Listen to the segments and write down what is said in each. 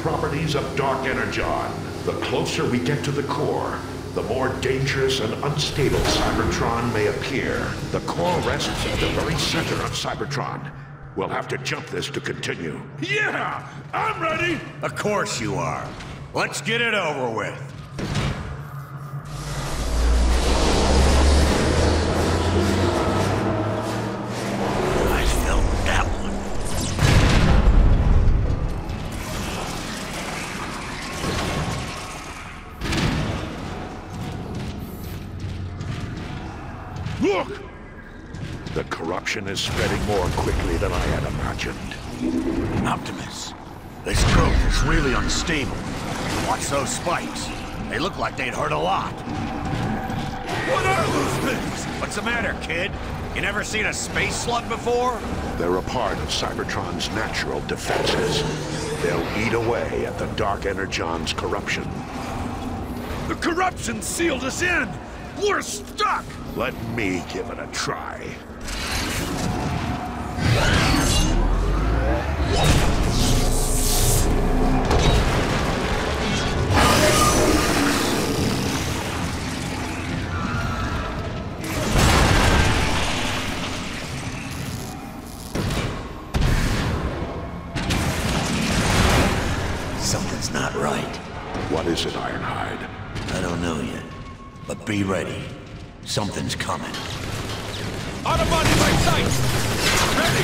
properties of Dark Energon. The closer we get to the core, the more dangerous and unstable Cybertron may appear. The core rests at the very center of Cybertron. We'll have to jump this to continue. Yeah! I'm ready! Of course you are. Let's get it over with. I felt that one. Look! The corruption is spreading more quickly than I had imagined. Optimus, this growth is really unstable. Watch those spikes. They look like they'd hurt a lot. What are those things? What's the matter, kid? You never seen a space slug before? They're a part of Cybertron's natural defenses. They'll eat away at the Dark Energon's corruption. The corruption sealed us in! We're stuck! Let me give it a try. Something's not right. What is it, Ironhide? I don't know yet, but be ready. Something's coming. Autobody by sight! Ready!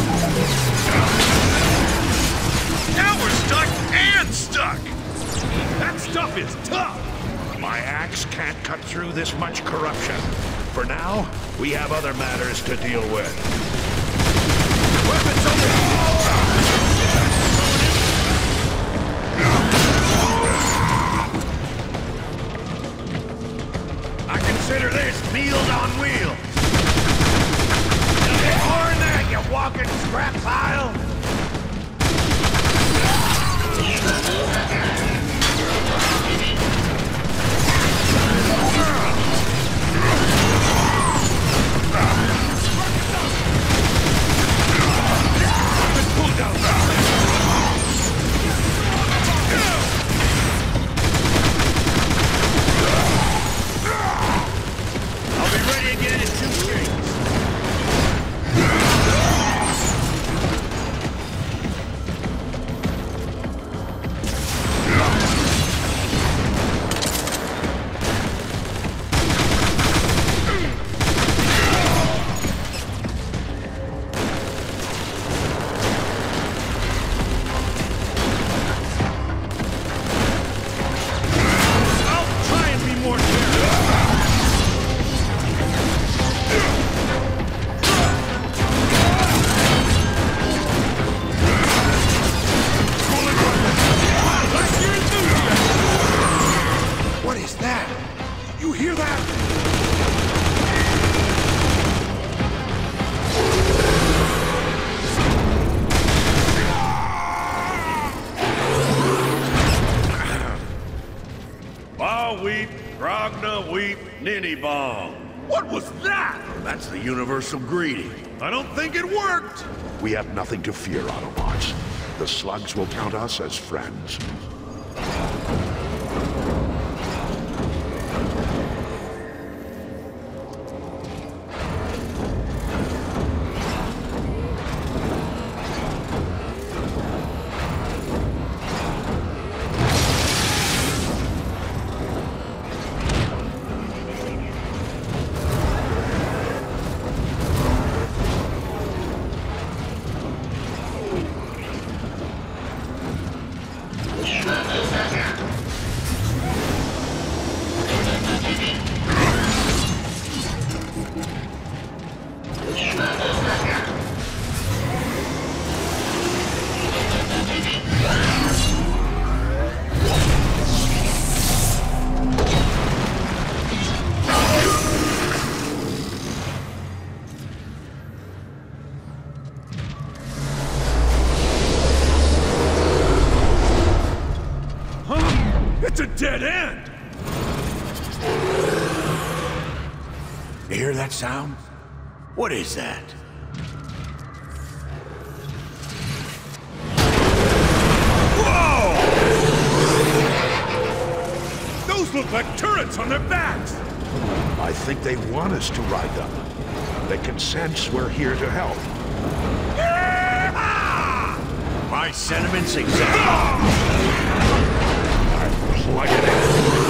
Now we're stuck and stuck! That stuff is tough! My axe can't cut through this much corruption. For now, we have other matters to deal with. Weapons over! I consider this meals on wheels. Get more in there, you walking scrap pile! I'll be ready again in 2 seconds. Weep, Grogna weep, Ninny Bong. What was that? That's the universal greeting. I don't think it worked. We have nothing to fear, Autobots. The slugs will count us as friends. It's a dead end! You hear that sound? What is that? Whoa! like turrets on their backs! I think they want us to ride them. They can sense we're here to help. My sentiments exactly. Plug it in.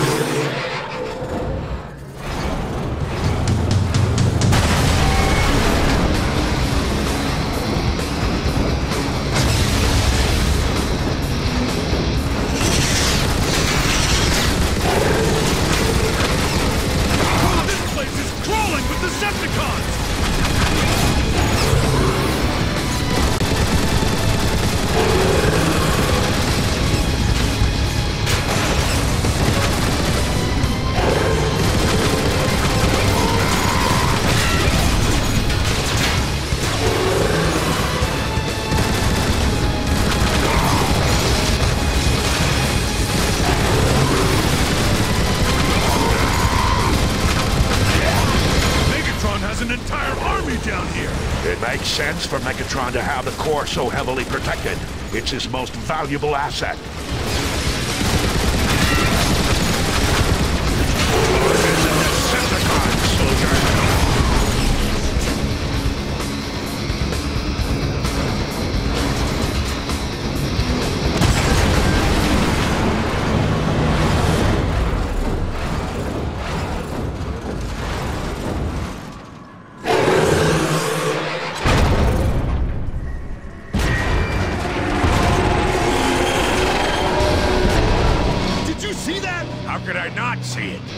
It makes sense for Megatron to have the core so heavily protected. It's his most valuable asset. Decepticons, soldier! How could I not see it?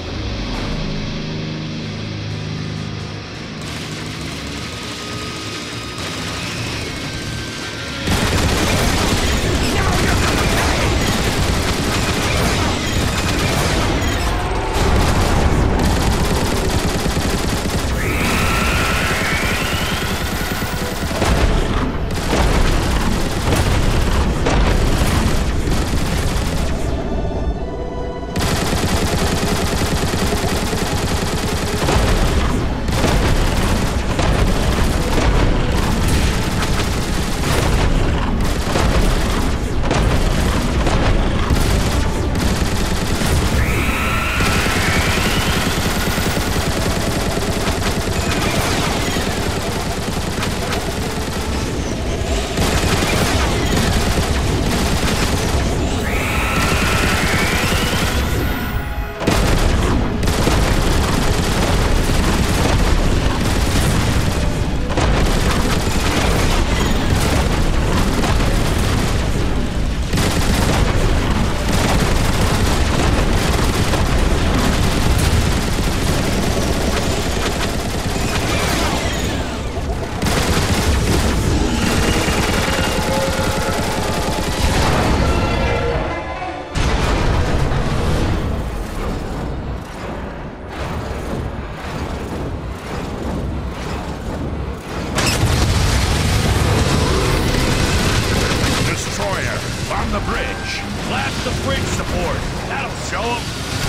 On the bridge. Blast the bridge support. That'll show them.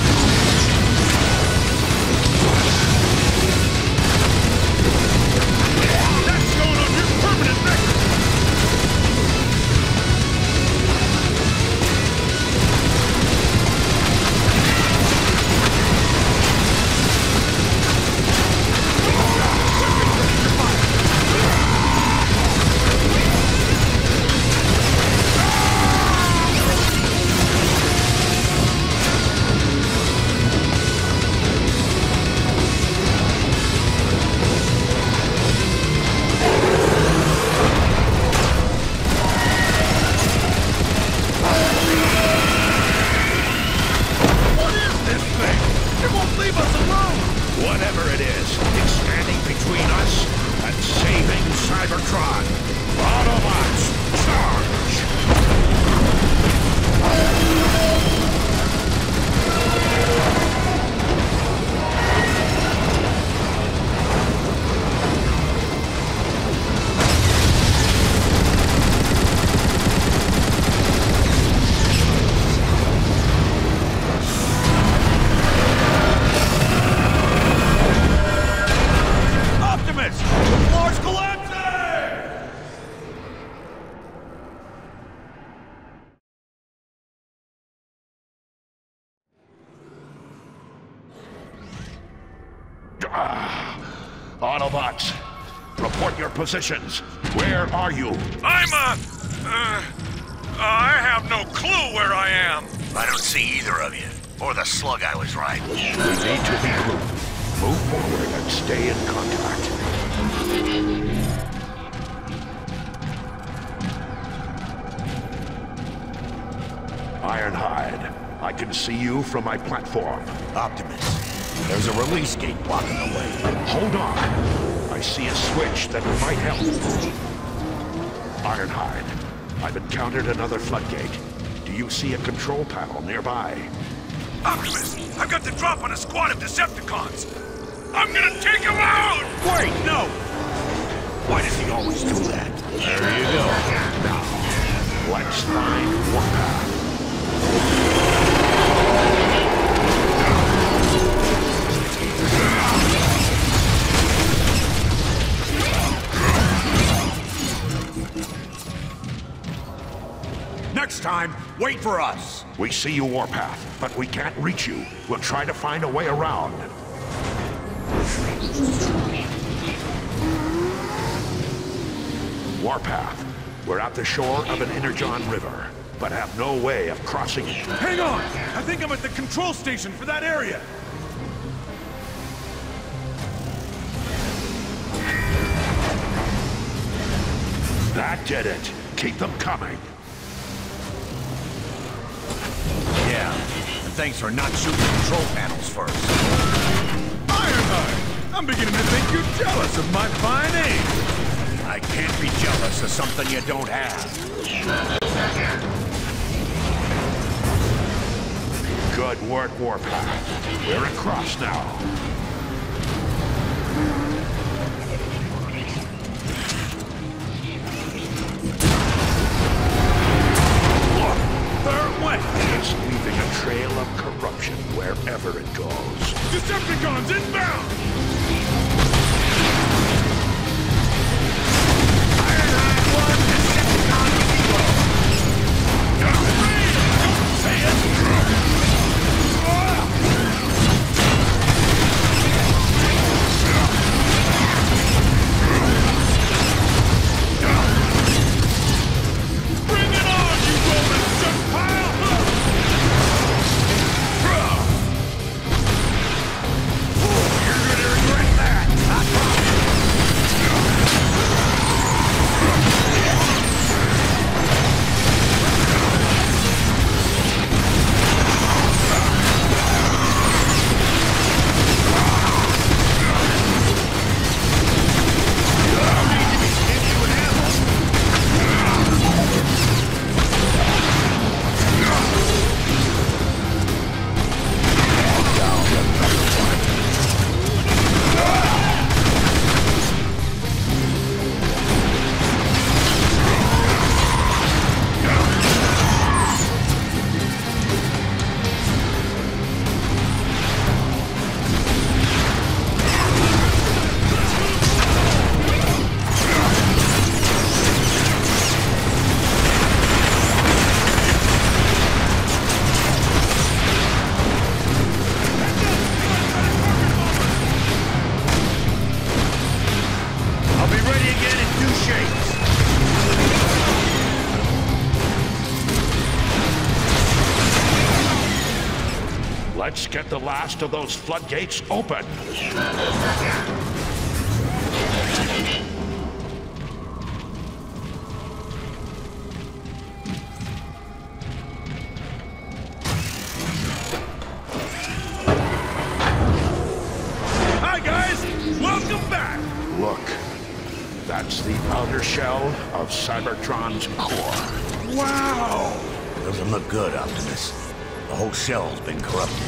That's going on your permanent record. Whatever it is, it's standing between us and saving Cybertron. Autobots, charge! Autobots, report your positions. Where are you? I have no clue where I am. I don't see either of you. Or the slug I was riding. We need to regroup. Move forward and stay in contact. Ironhide, I can see you from my platform. Optimus, there's a release gate blocking the way. Hold on. I see a switch that might help. Ironhide, I've encountered another floodgate. Do you see a control panel nearby? Optimus, I've got the drop on a squad of Decepticons. I'm gonna take him out! Wait, no! Why does he always do that? There you go. Now, let's find Warpath. Next time, wait for us. We see you, Warpath, but we can't reach you. We'll try to find a way around. Warpath, we're at the shore of an Energon River, but have no way of crossing it. Hang on! I think I'm at the control station for that area. That did it. Keep them coming. Yeah, and thanks for not shooting control panels first. Ironhide! I'm beginning to think you're jealous of my fine aim. I can't be jealous of something you don't have. Good work, Warpath. We're across now. There it went! It's leaving a trail of corruption wherever it goes. Decepticons inbound! Ironhide 1, Decepticon Kilo. Don't say it! Bring it on, you Roman junk pile! You're gonna regret that. I'll be ready again in 2 shakes. Let's get the last of those floodgates open. Hi, guys! Welcome back! Look, that's the outer shell of Cybertron's core. Wow! Doesn't look good, Optimus. The whole shell's been corrupted.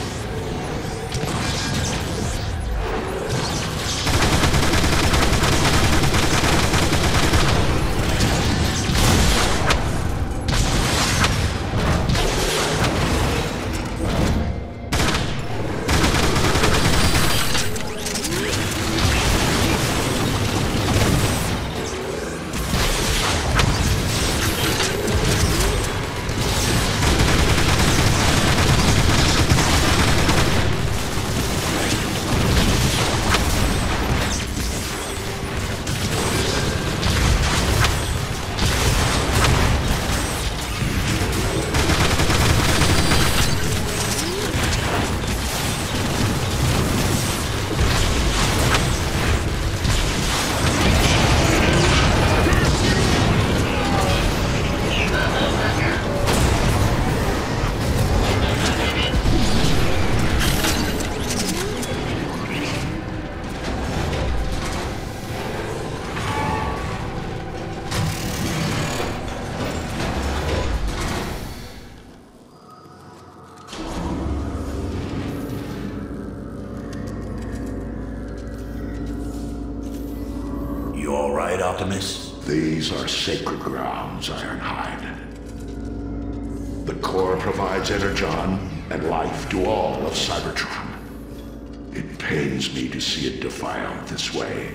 right, Optimus? These are sacred grounds, Ironhide. The core provides energon and life to all of Cybertron. It pains me to see it defiled this way.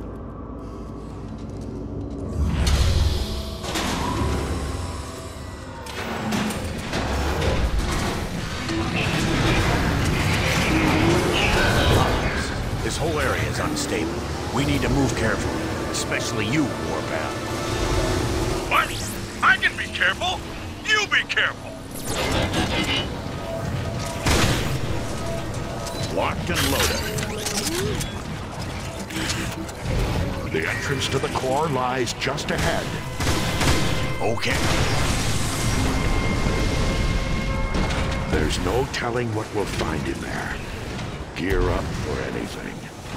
This whole area is unstable. We need to move carefully, especially you, Warpath. What? I can be careful. You be careful. Locked and loaded. The entrance to the core lies just ahead. Okay. There's no telling what we'll find in there. Gear up for anything.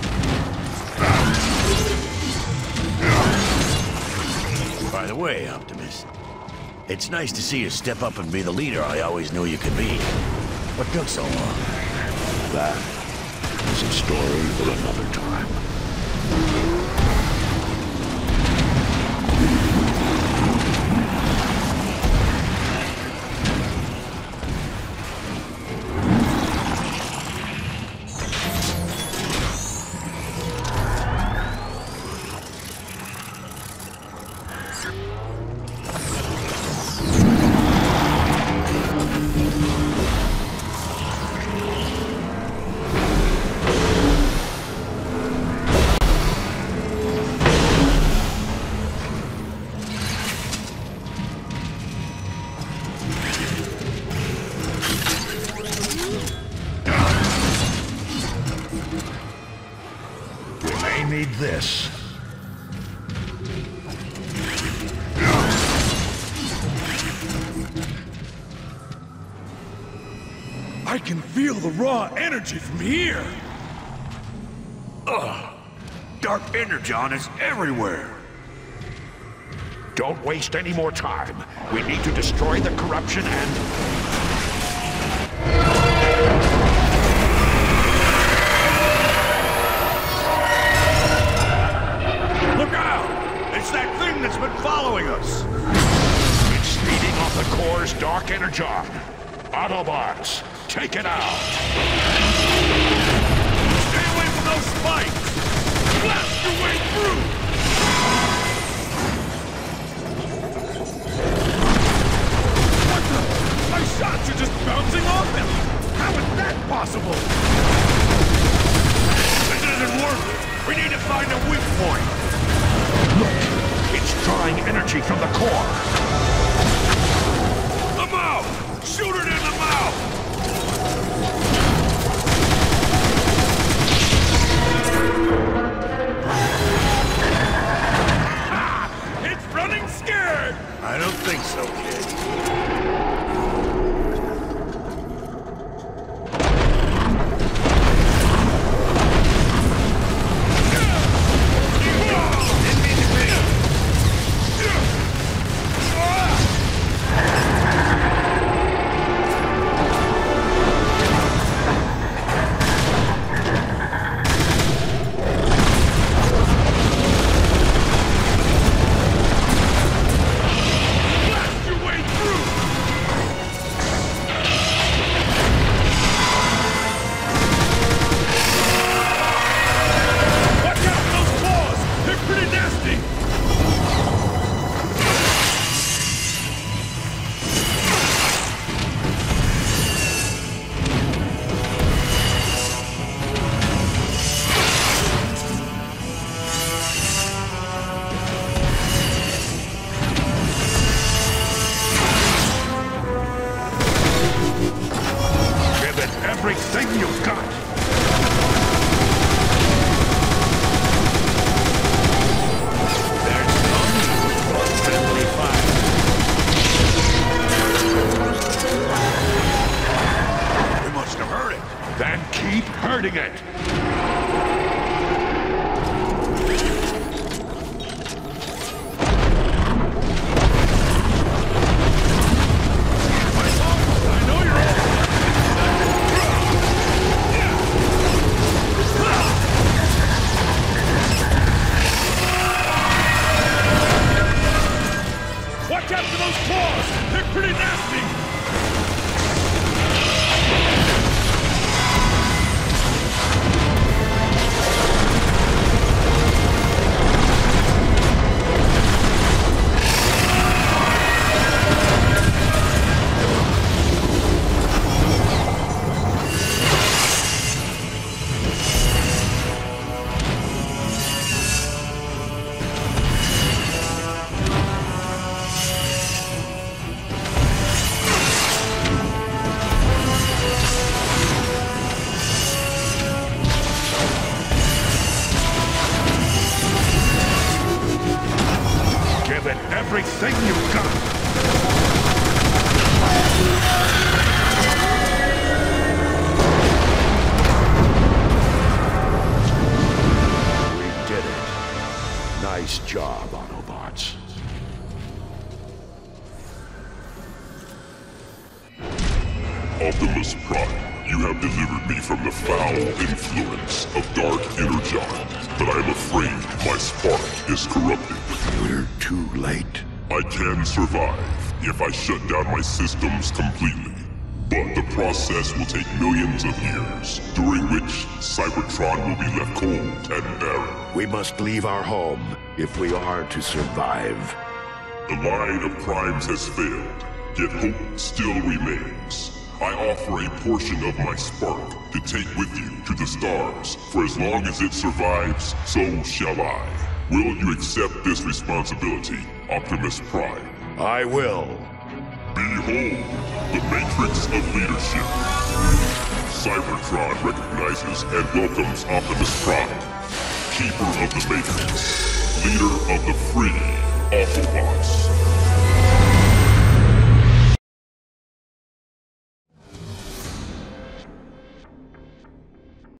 By the way, Optimus, it's nice to see you step up and be the leader I always knew you could be. What took so long? That is a story for another time. Need this. I can feel the raw energy from here. Ugh. Dark energon is everywhere. Don't waste any more time. We need to destroy the corruption and... Look out! It's that thing that's been following us! It's feeding off the core's dark energon. Autobots, take it out! Stay away from those spikes! Blast your way through! What the? My shots are just bouncing off him! How is that possible? This isn't working! We need to find a weak point! Look, it's drawing energy from the core. The mouth! Shoot it in the mouth! Ah! It's running scared! I don't think so, kid. Everything you've got! There's no friendly fire. We must have heard it. Then keep hurting it! Optimus Prime, you have delivered me from the foul influence of Dark Energon, but I am afraid my spark is corrupted. We're too late. I can survive if I shut down my systems completely, but the process will take millions of years, during which Cybertron will be left cold and barren. We must leave our home if we are to survive. The line of primes has failed, yet hope still remains. I offer a portion of my spark to take with you to the stars. For as long as it survives, so shall I. Will you accept this responsibility, Optimus Prime? I will. Behold, the Matrix of Leadership. Cybertron recognizes and welcomes Optimus Prime, Keeper of the Matrix, leader of the free Autobots.